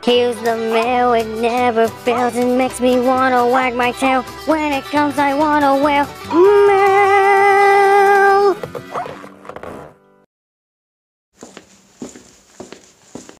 Here's the mail, it never fails. It makes me wanna wag my tail. When it comes, I wanna wail.